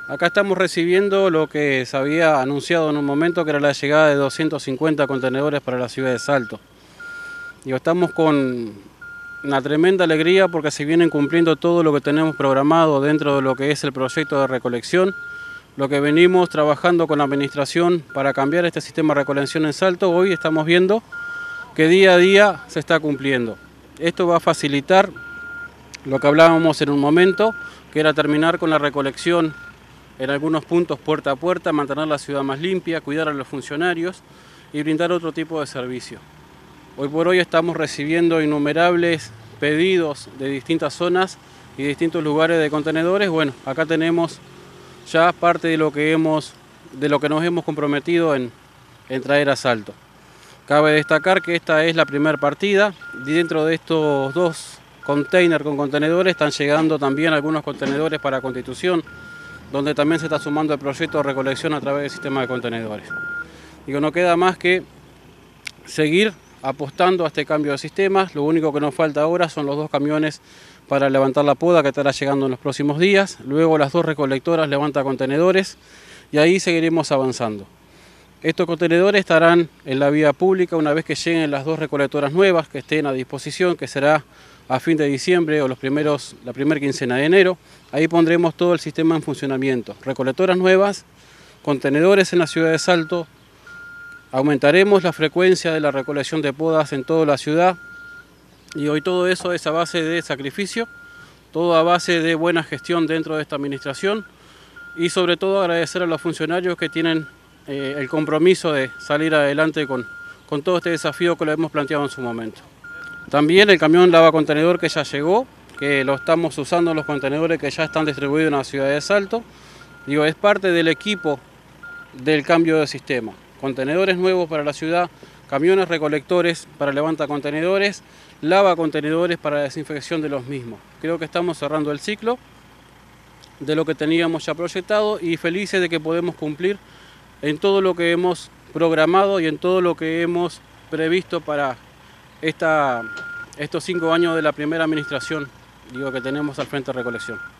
Acá estamos recibiendo lo que se había anunciado en un momento, que era la llegada de 250 contenedores para la ciudad de Salto. Estamos con una tremenda alegría porque se vienen cumpliendo todo lo que tenemos programado dentro de lo que es el proyecto de recolección, lo que venimos trabajando con la administración para cambiar este sistema de recolección en Salto. Hoy estamos viendo que día a día se está cumpliendo. Esto va a facilitar lo que hablábamos en un momento, que era terminar con la recolección en algunos puntos puerta a puerta, mantener la ciudad más limpia, cuidar a los funcionarios y brindar otro tipo de servicio. Hoy por hoy estamos recibiendo innumerables pedidos de distintas zonas y distintos lugares de contenedores. Bueno, acá tenemos ya parte de lo que nos hemos comprometido en traer a Salto. Cabe destacar que esta es la primera partida. Dentro de estos 2 containers con contenedores están llegando también algunos contenedores para Constitución, donde también se está sumando el proyecto de recolección a través del sistema de contenedores. No queda más que seguir apostando a este cambio de sistemas. Lo único que nos falta ahora son los 2 camiones para levantar la poda, que estará llegando en los próximos días. Luego las 2 recolectoras levantan contenedores y ahí seguiremos avanzando. Estos contenedores estarán en la vía pública una vez que lleguen las 2 recolectoras nuevas que estén a disposición, que será a fin de diciembre o la primera quincena de enero. Ahí pondremos todo el sistema en funcionamiento. Recolectoras nuevas, contenedores en la ciudad de Salto. Aumentaremos la frecuencia de la recolección de podas en toda la ciudad. Y hoy todo eso es a base de sacrificio, todo a base de buena gestión dentro de esta administración. Y sobre todo agradecer a los funcionarios que tienen el compromiso de salir adelante con todo este desafío que lo hemos planteado en su momento. También el camión lavacontenedor que ya llegó, que lo estamos usando en los contenedores que ya están distribuidos en la ciudad de Salto. Es parte del equipo del cambio de sistema. Contenedores nuevos para la ciudad, camiones recolectores para levantacontenedores, lavacontenedores para la desinfección de los mismos. Creo que estamos cerrando el ciclo de lo que teníamos ya proyectado y felices de que podemos cumplir en todo lo que hemos programado y en todo lo que hemos previsto para estos 5 años de la primera administración que tenemos al frente de recolección.